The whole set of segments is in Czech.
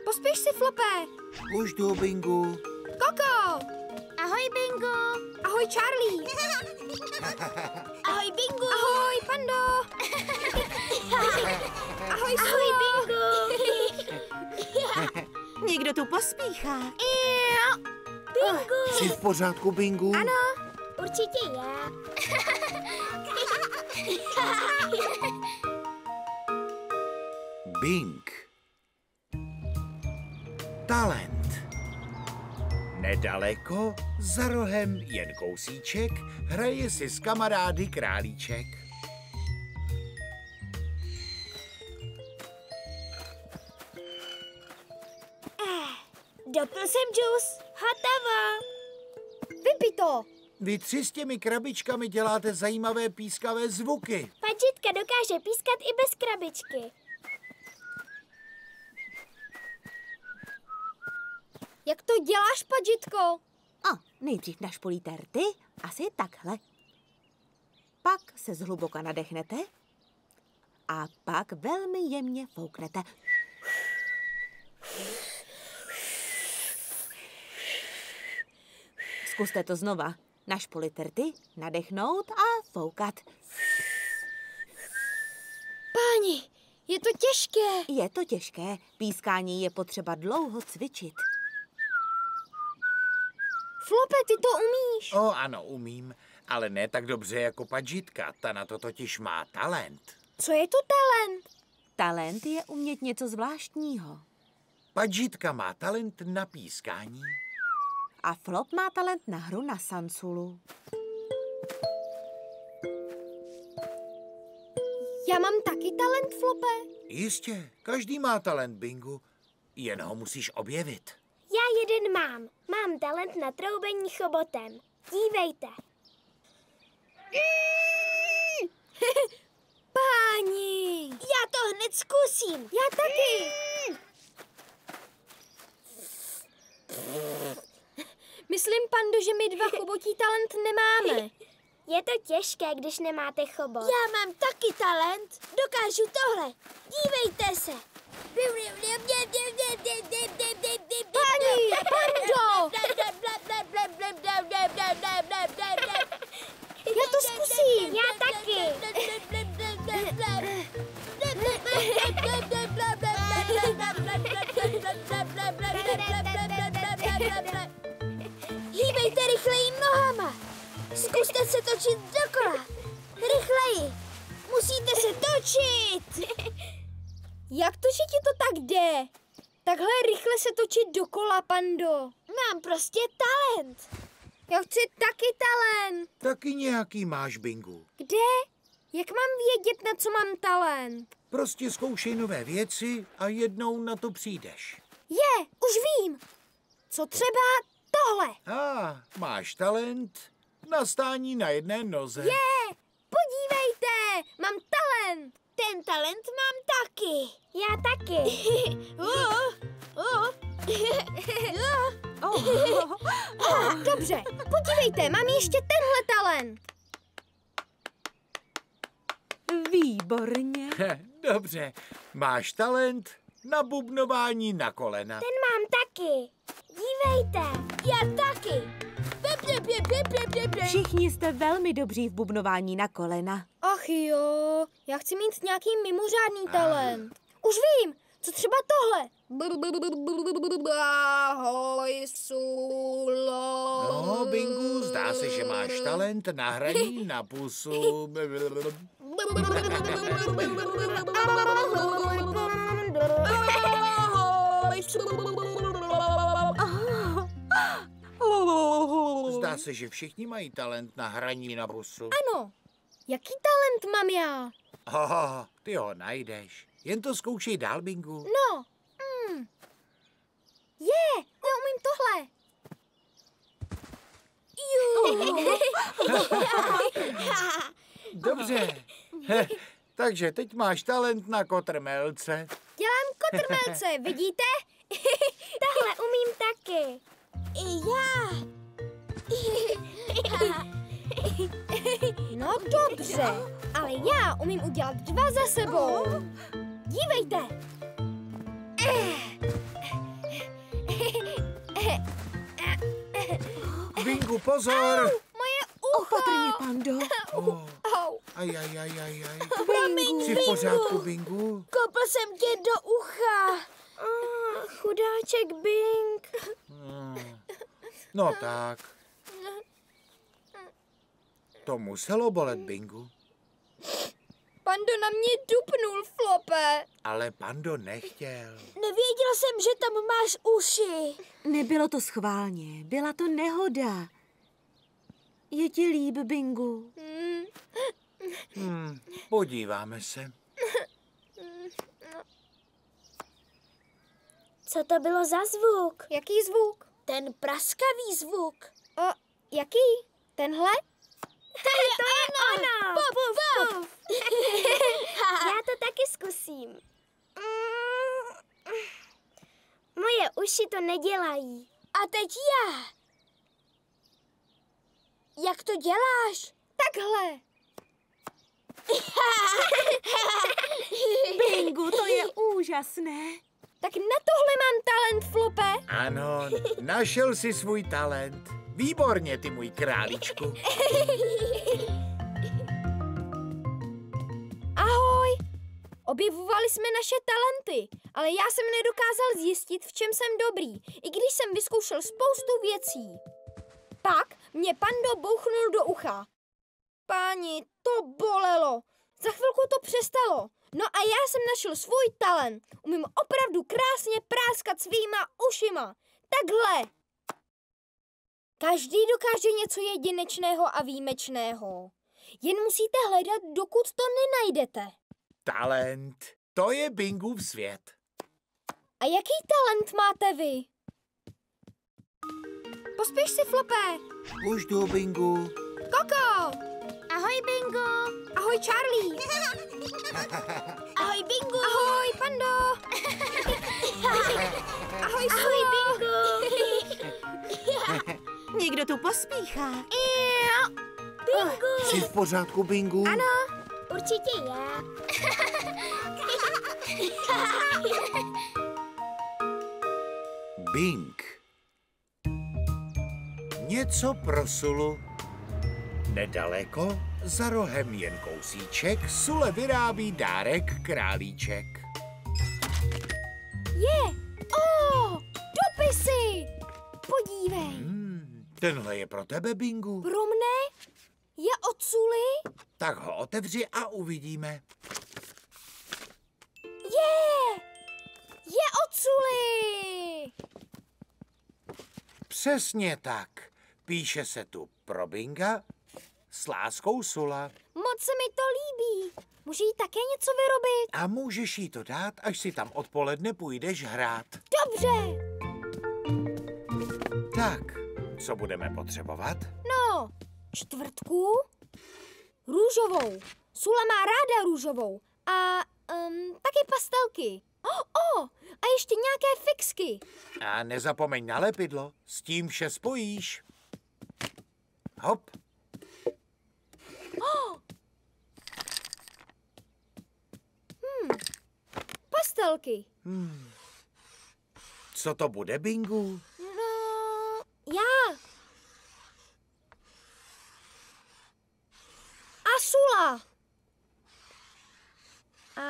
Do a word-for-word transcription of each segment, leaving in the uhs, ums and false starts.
Pospěš si, Flope. Už jdu, Bingu. Koko. Ahoj, Bingu. Ahoj, Charlie. Ahoj, Bingu. Ahoj, Pando. Ahoj, Ahoj, Bingu. Někdo tu pospíchá. Jo. Bingu. Jsi v pořádku, Bingu? Ano, určitě já. Bing. Talent. Nedaleko, za rohem jen kousíček, hraje si s kamarády králíček. Dopil jsem džus. Hotovo. Vypij to. Vy tři s těmi krabičkami děláte zajímavé pískavé zvuky. Padžitka dokáže pískat i bez krabičky. Jak to děláš, Padžitko? A nejdřív našpolíte rty, asi takhle. Pak se zhluboka nadechnete a pak velmi jemně fouknete. Zkuste to znova. Našpolit rty, nadechnout a foukat. Páni, je to těžké. Je to těžké. Pískání je potřeba dlouho cvičit. Flope, ty to umíš. O, ano, umím, ale ne tak dobře jako Padžitka. Ta na to totiž má talent. Co je to talent? Talent je umět něco zvláštního. Padžitka má talent na pískání. A Flop má talent na hru na sansulu. Já mám taky talent, Flope. Jistě, každý má talent, Bingu. Jen ho musíš objevit. Já jeden mám. Mám talent na troubení chobotem. Dívejte. Páni. Já to hned zkusím. Já taky. Myslím, Pando, že my dva chobotí talent nemáme. Je to těžké, když nemáte chobot. Já mám taky talent. Dokážu tohle. Dívejte se. Páni, Pando! Já to zkusím. Já taky. Hýbejte rychleji nohama. Zkuste se točit dokola. Rychleji. Musíte se točit. Jak to, že ti to tak jde? Takhle rychle se točit dokola, Pando. Mám prostě talent. Já chci taky talent. Taky nějaký máš, Bingu. Kde? Jak mám vědět, na co mám talent? Prostě zkoušej nové věci a jednou na to přijdeš. Je, už vím. Co třeba tohle? A, ah, máš talent na stání na jedné noze. Je, podívejte, mám talent. Ten talent mám taky. Já taky. uh, uh. oh, dobře, podívejte, mám ještě tenhle talent. Výborně. Dobře, máš talent na bubnování na kolena. Ten mám taky. Dívejte, já taky. Všichni jste velmi dobří v bubnování na kolena. Ach jo, já chci mít nějaký mimořádný talent. Už vím, co třeba tohle. Ahoj, Sulo. No, Bingu, zdá se, že máš talent na hraní na pusu. Zdá se, že všichni mají talent na hraní na pusu. Ano, jaký talent mám já? Oh, ty ho najdeš. Jen to zkoušej dál, Bingu. No, mm. Je, já umím tohle. Dobře. Takže teď máš talent na kotrmelce. Dělám kotrmelce, vidíte? Tahle umím taky. I já. No dobře, ale já umím udělat dva za sebou. Dívejte. Bingu, pozor! Moje ucho! Opatrně, Pando. Oh. Au. Aj, aj, aj, aj, aj. Promiň, Jsi v pořádku, Bingu? Kopl jsem tě do ucha. Ah, chudáček Bing. Hmm. No tak. To muselo bolet, Bingu. Pando na mě dupnul, Flope. Ale Pando nechtěl. Nevěděl jsem, že tam máš uši. Nebylo to schválně, byla to nehoda. Je ti líb, Bingu? Hmm. Hmm, podíváme se. Co to bylo za zvuk? Jaký zvuk? Ten praskavý zvuk. O, jaký? Tenhle? To je ono. Puf, puf, puf. Já to taky zkusím. Moje uši to nedělají. A teď já. Jak to děláš? Takhle. Bingu, to je úžasné. Tak na tohle mám talent, Flope. Ano, našel si svůj talent. Výborně, ty můj králičku. Ahoj. Objevovali jsme naše talenty, ale já jsem nedokázal zjistit, v čem jsem dobrý, i když jsem vyzkoušel spoustu věcí. Pak mě Pando bouchnul do ucha. Páni, to bolelo. Za chvilku to přestalo. No a já jsem našel svůj talent. Umím opravdu krásně práskat svýma ušima. Takhle. Každý dokáže něco jedinečného a výjimečného. Jen musíte hledat, dokud to nenajdete. Talent, to je Bingův svět. A jaký talent máte vy? Pospěš si, Flope. Už jdu, Bingu. Koko. Ahoj, Bingo. Ahoj, Charlie. Ahoj, Bingo. Ahoj, Pando. Ahoj, Ahoj, Bingo. Někdo tu pospíchá. Bingo. Jsi v pořádku, Bingu? Ano, určitě já. Bing. Něco pro Sulu. Nedaleko, za rohem jen kousíček, Sule vyrábí dárek králíček. Je. O, dopisy. Podívej. Hmm, tenhle je pro tebe, Bingu. Pro mne? Je od Suly? Tak ho otevři a uvidíme. Je. Je od Suly. Přesně tak. Píše se tu pro Binga s láskou Sula. Moc se mi to líbí. Může jí také něco vyrobit? A můžeš jí to dát, až si tam odpoledne půjdeš hrát. Dobře. Tak, co budeme potřebovat? No, čtvrtku, růžovou. Sula má ráda růžovou. A um, taky pastelky. O, oh, oh, a ještě nějaké fixky. A nezapomeň na lepidlo, s tím vše spojíš. Hop. Oh. Hmm, pastelky. Hmm. Co to bude, Bingu? No, já. A Sula. A,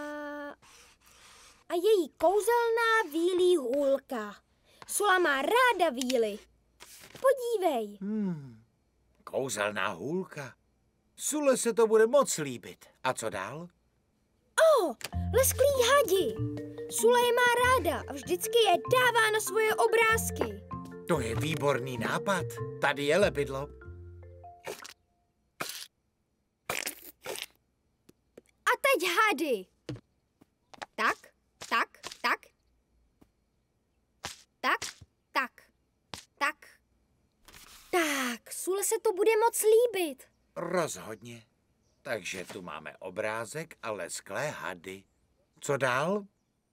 a její kouzelná vílí hůlka. Sula má ráda víly. Podívej. Hmm. Kouzelná hůlka. Sule se to bude moc líbit. A co dál? O, lesklí hadi. Sula je má ráda a vždycky je dává na svoje obrázky. To je výborný nápad. Tady je lepidlo. A teď hady. Tak, tak, tak. Tak, tak, tak. Tak, Sule se to bude moc líbit. Rozhodně. Takže tu máme obrázek a lesklé hady. Co dál?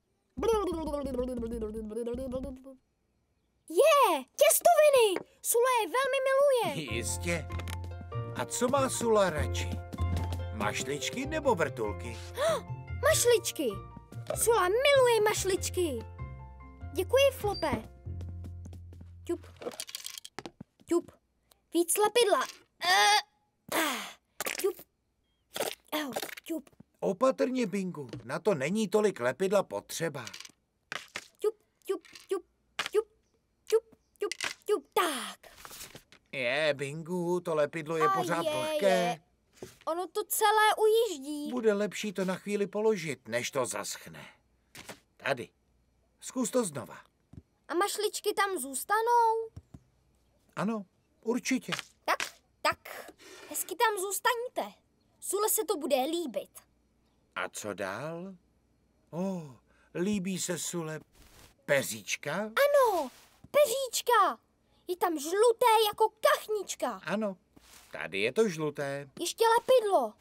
Je, těstoviny! Sula je velmi miluje. Jistě. A co má Sula radši? Mašličky nebo vrtulky? Mašličky. Sula miluje mašličky. Děkuji, Flope. Ťup. Ťup. Víc lepidla. Uh, uh, ťup. Au, ťup. Opatrně, Bingu, na to není tolik lepidla potřeba. Ťup, ťup, ťup, ťup, ťup, ťup, ťup. Tak. Je, Bingu, to lepidlo je A pořád je, vlhké. je. Ono to celé ujíždí. Bude lepší to na chvíli položit, než to zaschne. Tady. Zkus to znova. A mašličky tam zůstanou? Ano, určitě. Tak, tak. Hezky tam zůstaňte. Sule se to bude líbit. A co dál? O, oh, líbí se Sule peříčka? Ano, peříčka. Je tam žluté jako kachnička. Ano, tady je to žluté. Ještě lepidlo.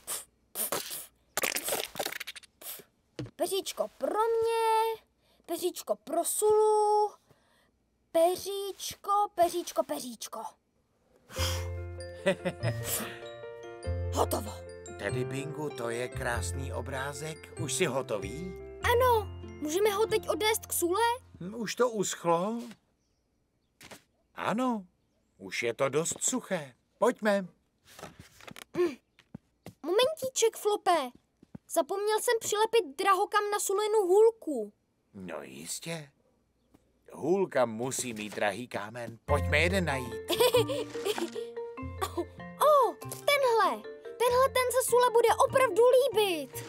Peříčko pro mě, peříčko pro Sulu, peříčko, peříčko, peříčko. Hotovo. Tady, Bingu, to je krásný obrázek. Už jsi hotový? Ano, můžeme ho teď odnést k Sule? Hm, Už to uschlo? Ano, už je to dost suché. Pojďme. Momentíček, Flope. Zapomněl jsem přilepit drahokam na Sulinu hůlku. No jistě. Hůlka musí mít drahý kámen. Pojďme jeden najít. O, tenhle. Tenhle ten se Sule bude opravdu líbit.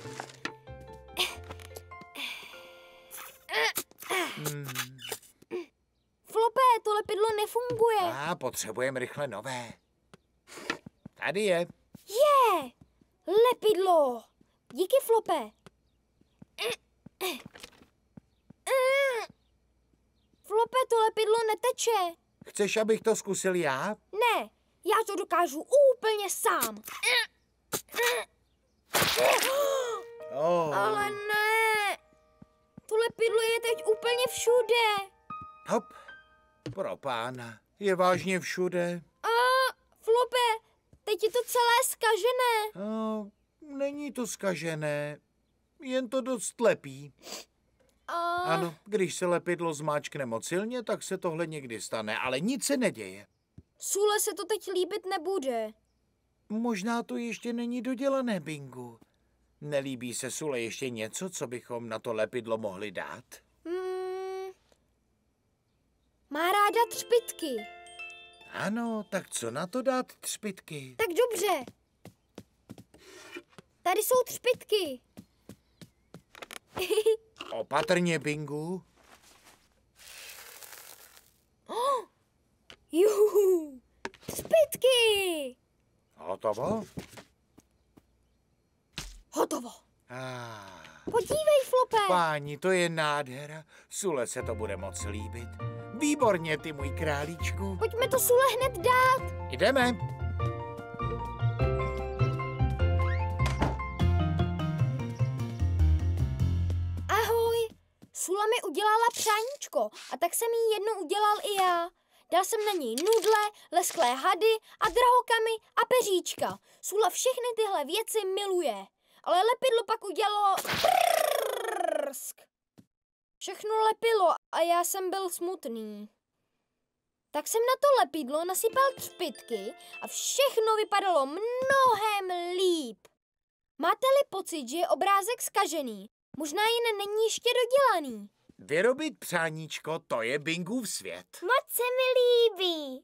Hmm. Flope, to lepidlo nefunguje. A potřebujeme rychle nové. Tady je. Je, lepidlo. Díky, Flope. Flope, to lepidlo neteče. Chceš, abych to zkusil já? Ne, já to dokážu úplně sám. Oh. Ale ne. To lepidlo je teď úplně všude. Hop. Pro pána. Je vážně všude. A Flope, teď je to celé zkažené. No, není to zkažené. Jen to dost lepí. A... Ano, když se lepidlo zmáčkne moc silně, tak se tohle někdy stane, ale nic se neděje. Sule se to teď líbit nebude. Možná to ještě není dodělané, Bingu. Nelíbí se Sule ještě něco, co bychom na to lepidlo mohli dát? Hmm. Má ráda třpytky. Ano, tak co na to dát třpytky? Tak dobře. Tady jsou třpytky. Opatrně, Bingu. Oh, juhu, třpytky. Hotovo? Hotovo. Ah, Podívej, Flope. páni, to je nádhera. Sule se to bude moc líbit. Výborně, ty můj králíčku. Pojďme to Sule hned dát. Jdeme. Ahoj. Sula mi udělala přáníčko a tak jsem jí jedno udělal i já. Dal jsem na něj nudle, lesklé hady a drahokamy a peříčka. Sula všechny tyhle věci miluje. Ale lepidlo pak udělalo prrrrsk. Všechno lepilo a já jsem byl smutný. Tak jsem na to lepidlo nasypal třpytky a všechno vypadalo mnohem líp. Máte-li pocit, že je obrázek zkažený? Možná jen není ještě dodělaný. Vyrobit přáníčko, to je Bingův svět. Moc se mi líbí.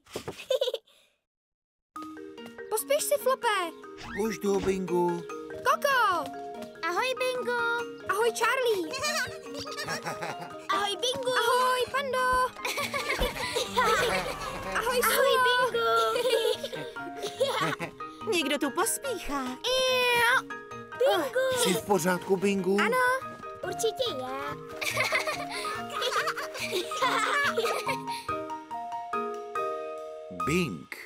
Pospěš si, Flope. Už jdu, Bingu. Koko. Ahoj, Bingu. Ahoj, Charlie. Ahoj, Bingu. Ahoj, Pando. Ahoj, Ahoj, Sulo. Bingu. Někdo tu pospíchá. Bingu. Jsi v pořádku, Bingu? Ano, určitě já. Bing.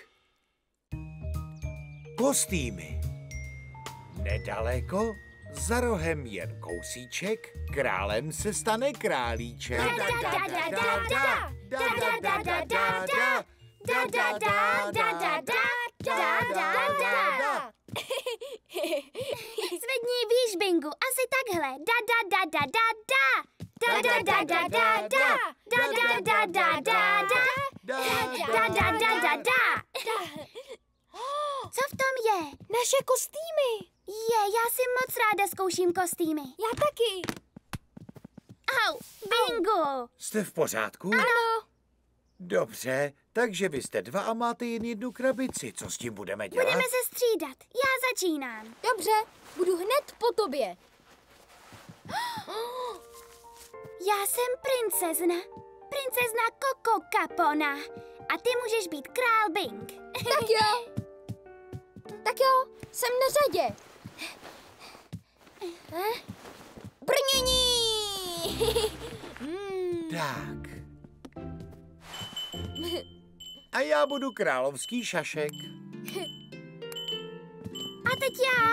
Kostýmy. Nedaleko, za rohem jen kousíček, králem se stane králíček. Da, da, da, da, da, da. Da, da, da, da, da, da. Da, da, da, da, da, da. Da, da, da. Zvedni výš, Bingu, asi takhle. Da, da, da, da, da, da. Da, da, da, da, da, da. Da, da, da, da, da, da. Da, Da, da, da, da, da. Co v tom je? Naše kostýmy. Je, já si moc ráda zkouším kostýmy. Já taky. Au, Bingu. Jste v pořádku? Ano. Dobře, takže vy jste dva a máte jen jednu krabici. Co s tím budeme dělat? Budeme se střídat. Já začínám. Dobře, budu hned po tobě. Já jsem princezna. Princezna Coco Capona. A ty můžeš být král Bing. Tak jo. Tak jo, jsem na řadě. Eh? Brnění! Hmm. Tak. A já budu královský šašek. A teď já.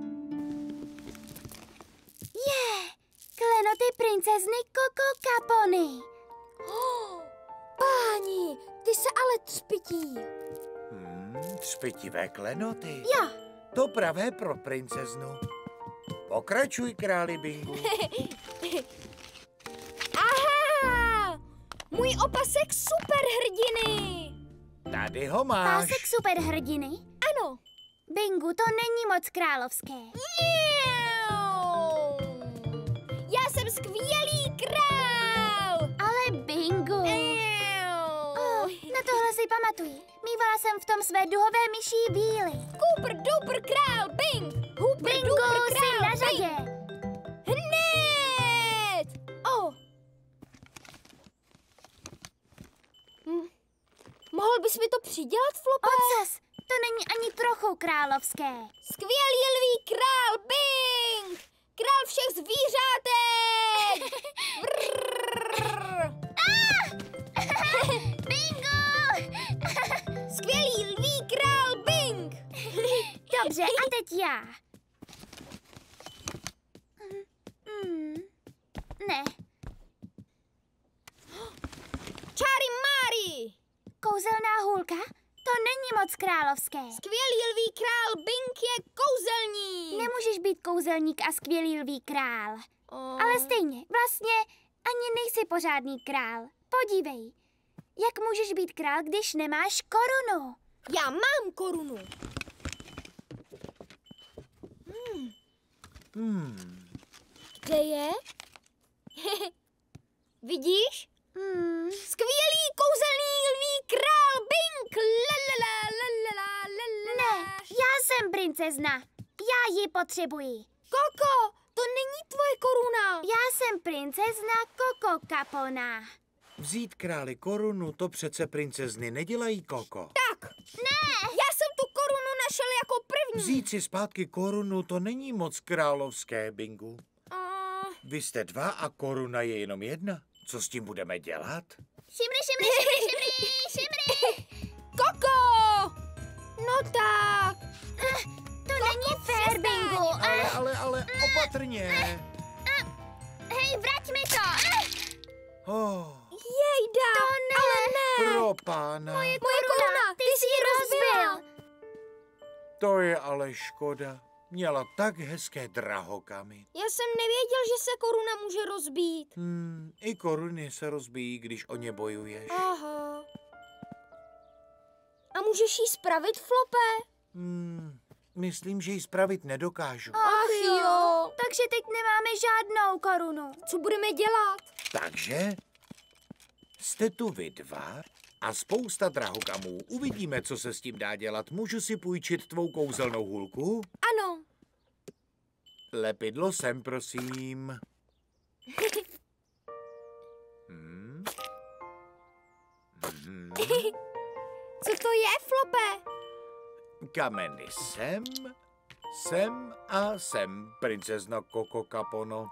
Je, klenoty princezny Coco Capony. Oh, páni, ty se ale třpití. Hmm, třpitivé klenoty. Jo, To pravé pro princeznu. Pokračuj, králi Bingu. Aha! Můj opasek superhrdiny! Tady ho máš. pásek superhrdiny. Ano. Bingu, to není moc královské. Miau! Já jsem skvělý král! Ale Bingu. Miau! Oh, na tohle si pamatuji. Mývala jsem v tom své duhové myší víly. Super duper král Bing! Super Bingu, duper jsi král na řadě. Bing! Hned! O! Hm. Mohl bys mi to přidělat, Flope? Ocas, to není ani trochu královské. Skvělý lví král Bing! Král všech zvířátek! Brrr. Bingu! Skvělý lví král Bing! Dobře, a teď já. Hmm. Ne, Čáry Máry! kouzelná hůlka? To není moc královské. Skvělý lví král Bing je kouzelník! Nemůžeš být kouzelník a skvělý lví král. O... Ale stejně, vlastně ani nejsi pořádný král. Podívej, jak můžeš být král, když nemáš korunu? Já mám korunu. Hmm. Kde je? Vidíš? Hmm. Skvělý kouzelný lví král Bing! La, la, la, la, la, la, la, Ne, la. já jsem princezna. Já ji potřebuji. Koko, to není tvoje koruna. Já jsem princezna Coco Capona. Vzít králi korunu, to přece princezny nedělají, Koko. Tak. Ne. Já jsem tu korunu našel jako první. Vzít si zpátky korunu, to není moc královské, Bingu. A... Vy jste dva a koruna je jenom jedna. Co s tím budeme dělat? Šimry, šimry, šimry, šimry, šimry. Koko! No tak. Eh, to není fér, Bingu. Ale, Eh, ale, ale, opatrně. hej, vrať mi to. Eh, Oh, Jejda. to ne. Ale ne. pro pána. Moje koruna, ty jsi ji rozbil. To je ale škoda. Měla tak hezké drahokamy. Já jsem nevěděl, že se koruna může rozbít. Hmm, i koruny se rozbíjí, když o ně bojuješ. Aha. A můžeš jí spravit, Flope? Hmm, myslím, že ji spravit nedokážu. Ach jo. Takže teď nemáme žádnou korunu. Co budeme dělat? Takže jste tu vy dva a spousta drahokamů. Uvidíme, co se s tím dá dělat. Můžu si půjčit tvou kouzelnou hůlku? Ano. Lepidlo sem, prosím. Hmm. Hmm. Co to je, Flope? Kameny sem, sem a sem, princezno Coco Capono.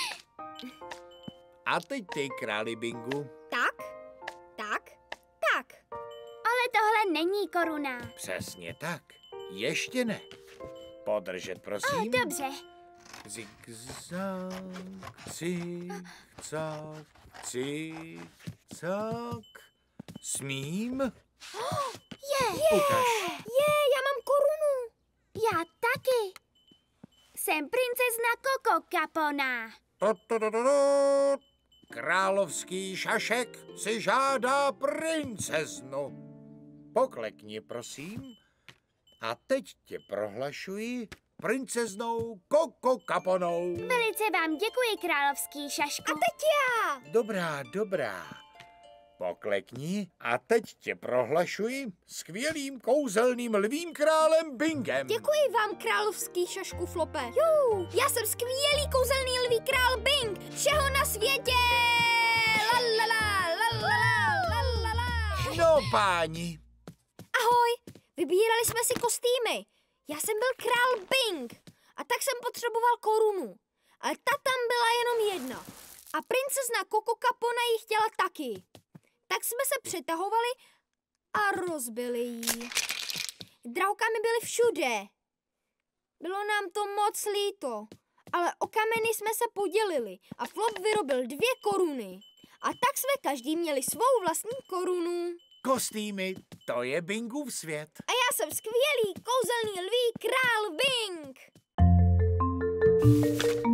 A teď ty, králi Bingu. Tak, tak, tak. Ale tohle není koruna. Přesně tak. Ještě ne. Podržet, prosím. Dobře. Zigzag, cik-cak, cik-cak. Smím? Je, Ukaž. Je, já mám korunu. já taky. Jsem princezna Coco Capona. Ta-ta-ta-ta-ta. Královský šašek si žádá princeznu. Poklekni, prosím. A teď tě prohlašuji princeznou Koko Kaponou. Velice vám děkuji, královský šašku. A teď já! Dobrá, dobrá. Poklekni a teď tě prohlašuji skvělým kouzelným lvým králem Bingem. Děkuji vám, královský šašku Flope. Jú, já jsem skvělý kouzelný lví král Bing. Všeho na světě! Lalala, lalala, lalala. No, páni. Ahoj, vybírali jsme si kostýmy. Já jsem byl král Bing a tak jsem potřeboval korunu. Ale ta tam byla jenom jedna. A princezna Koko Kapona ji chtěla taky. Tak jsme se přetahovali a rozbili ji. Drahokamy byly všude. Bylo nám to moc líto, ale o kameny jsme se podělili a Flop vyrobil dvě koruny. A tak jsme každý měli svou vlastní korunu. Kostýmy, to je Bingův svět. A já jsem skvělý kouzelný lví král Bing.